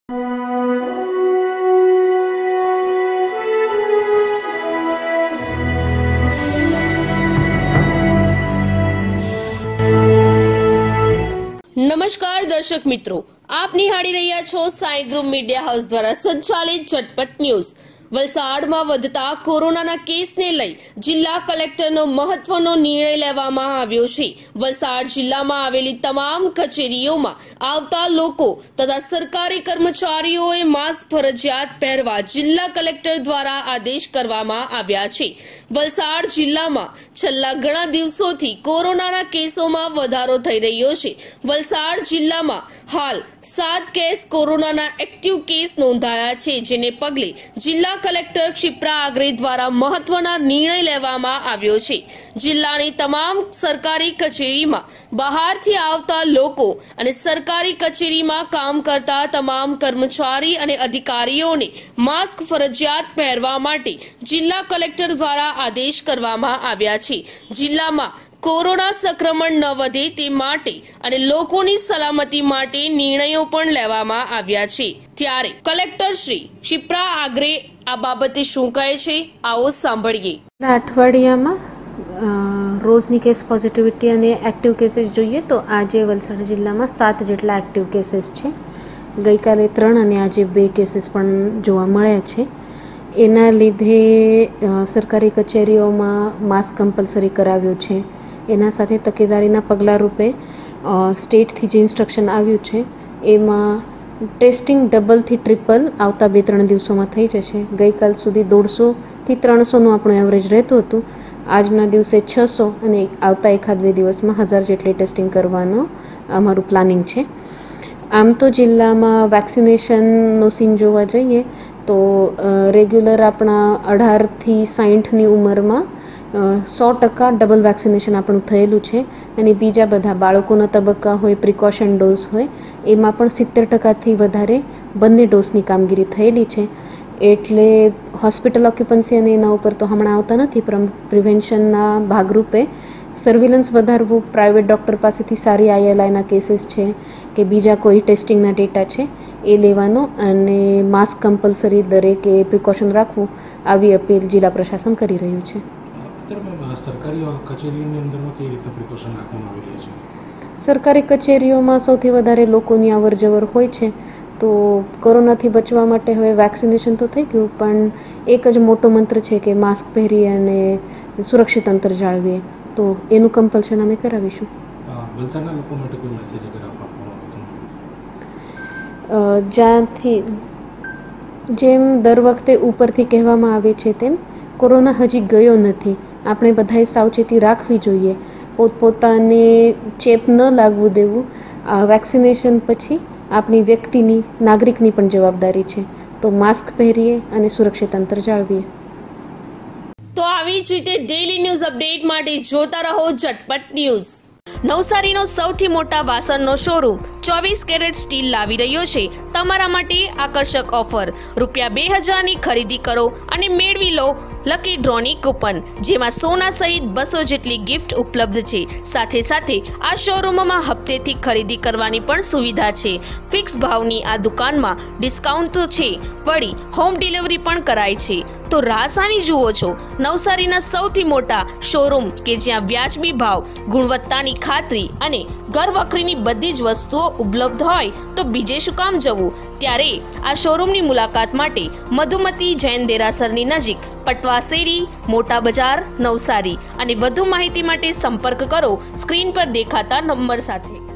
નમસ્કાર દર્શક મિત્રો, આપ નિહાળી રહ્યા છો સાઈ ગ્રુપ મીડિયા હાઉસ દ્વારા સંચાલિત ઝટપટ ન્યૂઝ। વલસાડમાં વધતા કોરોનાના કેસને લઈ જિલ્લા કલેક્ટરનો મહત્વનો નિર્ણય લેવામાં આવ્યો છે। વલસાડ જિલ્લામાં આવેલી તમામ કચેરીઓમાં આવતા લોકો તથા સરકારી કર્મચારીઓએ માસ્ક ફરજિયાત પહેરવા જિલ્લા કલેક્ટર દ્વારા આદેશ કરવામાં આવ્યા છે। વલસાડ જિલ્લામાં છેલ્લા ઘણા દિવસોથી કોરોનાના કેસોમાં વધારો થઈ રહ્યો છે। વલસાડ જિલ્લામાં હાલ 7 કેસ કોરોનાના એક્ટિવ કેસ નોંધાયા છે, જેને પગલે જિલ્લા કલેક્ટર ક્ષિપ્રા આગરે દ્વારા મહત્વના નિર્ણય લેવામાં આવ્યો છે। જિલ્લાની તમામ સરકારી કચેરીમાં બહારથી આવતા લોકો અને સરકારી કચેરીમાં કામ કરતા તમામ કર્મચારી અને અધિકારીઓને માસ્ક ફરજિયાત પહેરવા માટે જિલ્લા કલેક્ટર દ્વારા આદેશ કરવામાં આવ્યા છે। જિલ્લામાં કોરોના સંક્રમણ ન વધે તે માટે અને લોકોની સલામતી માટે નિર્ણયો પણ લેવામાં આવ્યા છે। ત્યારે કલેક્ટર શ્રી ક્ષિપ્રા આગરે આ બાબતે શું કહે છે, આવો સાંભળીએ। અઠવાડિયામાં રોજની કેસ પોઝિટિવિટી અને એક્ટિવ કેસીસ જોઈએ તો આજે વલસાડ જિલ્લામાં 7 જેટલા એક્ટિવ કેસીસ છે। ગઈકાલે 3 અને આજે 2 કેસીસ પણ જોવા મળ્યા છે। એના લીધે સરકારી કચેરીઓમાં માસ્ક કમ્પલસરી કરાવ્યું છે। એના સાથે તકેદારીના પગલાં રૂપે સ્ટેટથી જે ઇન્સ્ટ્રક્શન આવ્યું છે એમાં ટેસ્ટિંગ ડબલથી ટ્રિપલ આવતા 2-3 દિવસોમાં થઈ જશે। ગઈકાલ સુધી 150થી 300નું આપણું એવરેજ રહેતું હતું। આજના દિવસે 600 અને આવતા 1-2 દિવસમાં 1000 જેટલી ટેસ્ટિંગ કરવાનો અમારું પ્લાનિંગ છે। આમ તો જિલ્લામાં વેક્સિનેશનનો સીન જોવા જઈએ તો રેગ્યુલર આપણા 18થી 60ની ઉંમરમાં 100% ડબલ વેક્સિનેશન આપણું થયેલું છે અને બીજા બધા બાળકોના તબક્કા હોય, પ્રિકોશન ડોઝ હોય, એમાં પણ 70%થી વધારે બંને ડોઝની કામગીરી થયેલી છે। એટલે હોસ્પિટલ ઓક્યુપન્સી અને એના ઉપર તો હમણાં આવતા નથી, પણ પ્રિવેન્શનના ભાગરૂપે સર્વેલન્સ વધારવું, પ્રાઇવેટ ડૉક્ટર પાસેથી સારી ILIના કેસીસ છે કે બીજા કોઈ ટેસ્ટિંગના ડેટા છે એ લેવાનો અને માસ્ક કમ્પલસરી દરેકે પ્રિકોશન રાખવું, આવી અપીલ જિલ્લા પ્રશાસન કરી રહ્યું છે। સરકારી કચેરીઓની અંદરમાં કઈ રીતે પ્રિકોશન રાખવામાં આવી રહ્યા છે? સરકારી કચેરીઓમાં સૌથી વધારે લોકોની અવરજવર હોય છે, તો કોરોનાથી બચવા માટે હવે વેક્સિનેશન તો થઈ ગયું, પણ એક જ મોટો મંત્ર છે કે માસ્ક પહેરીએ અને સુરક્ષિત અંતર જાળવીએ, તો એનું કમ્પલ્શન અમે કરાવીશું। વલસાડના લોકો માટે કોઈ મેસેજ અગર આપવામાં જ્યાંથી જેમ દર વખતે ઉપરથી કહેવામાં આવે છે તેમ કોરોના હજી ગયો નથી, આપણે બધાએ સાવચેતી રાખવી જોઈએ, પોતપોતાને ચેપ ન લાગવું દેવું। વેક્સિનેશન પછી આપણી વ્યક્તિની, નાગરિકની પણ જવાબદારી છે, તો માસ્ક પહેરીએ અને સુરક્ષિત અંતર જાળવીએ। તો આવી જ રીતે ડેઈલી ન્યૂઝ અપડેટ માટે જોતા રહો ઝટપટ ન્યૂઝ। નવસારીનો સૌથી મોટા વાસણનો શોરૂમ 24 કેરેટ સ્ટીલ લાવી રહ્યો છે તમારા માટે આકર્ષક ઓફર। ₹2000ની ખરીદી કરો અને મેળવી લો લકી ડ્રોની કૂપન, જેમાં સોના સહિત 200 જેટલી ગિફ્ટ ઉપલબ્ધ છે। સાથે સાથે આ શોરૂમમાં હપ્તેથી ખરીદી કરવાની પણ સુવિધા છે। ફિક્સ ભાવની આ દુકાનમાં ડિસ્કાઉન્ટ તો છે, વળી હોમ ડિલિવરી પણ કરાય છે। તો રાહ શાની જુઓ છો? નવસારીના સૌથી મોટા શોરૂમ કે જ્યાં વ્યાજબી ભાવ, ગુણવત્તાની ખાતરી અને ઘર વખરીની બધી જ વસ્તુઓ ઉપલબ્ધ હોય તો બીજે શું કામ જવું? ત્યારે આ શોરૂમની મુલાકાત માટે મધુમતી જૈન દેરાસરની નજીક પટવા શેરી, મોટા બજાર, નવસારી। અને વધુ માહિતી માટે સંપર્ક કરો સ્ક્રીન પર દેખાતા નંબર સાથે।